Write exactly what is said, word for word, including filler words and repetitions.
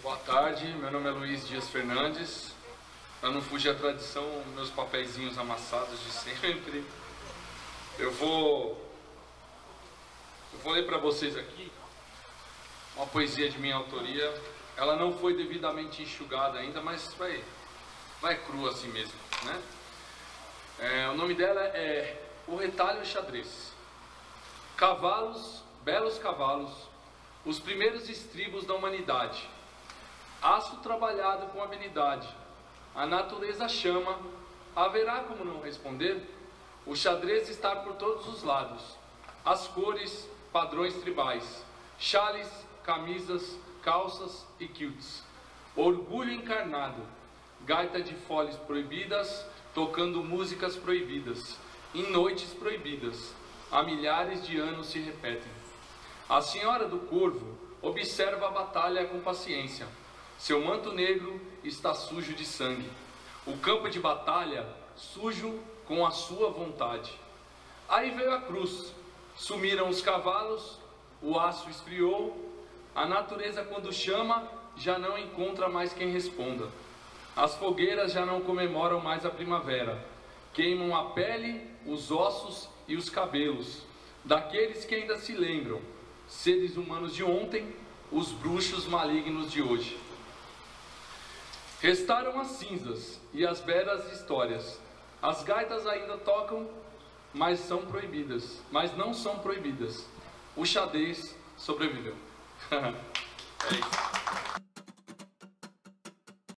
Boa tarde, meu nome é Luiz Dias Fernandes. Para não fugir à tradição, meus papeizinhos amassados de sempre. Eu vou, eu vou ler para vocês aqui uma poesia de minha autoria. Ela não foi devidamente enxugada ainda, mas vai, vai crua assim mesmo, né? É, o nome dela é O Retalho Xadrez. Cavalos, belos cavalos, os primeiros estribos da humanidade. Aço trabalhado com habilidade, a natureza chama, haverá como não responder? O xadrez está por todos os lados, as cores, padrões tribais, chales, camisas, calças e kilts. Orgulho encarnado, gaita de foles proibidas, tocando músicas proibidas, em noites proibidas, há milhares de anos se repetem. A senhora do corvo observa a batalha com paciência. Seu manto negro está sujo de sangue. O campo de batalha sujo com a sua vontade. Aí veio a cruz. Sumiram os cavalos, o aço esfriou. A natureza, quando chama, já não encontra mais quem responda. As fogueiras já não comemoram mais a primavera. Queimam a pele, os ossos e os cabelos daqueles que ainda se lembram, seres humanos de ontem, os bruxos malignos de hoje. Restaram as cinzas e as belas histórias. As gaitas ainda tocam, mas são proibidas, mas não são proibidas. O xadrez sobreviveu. É isso.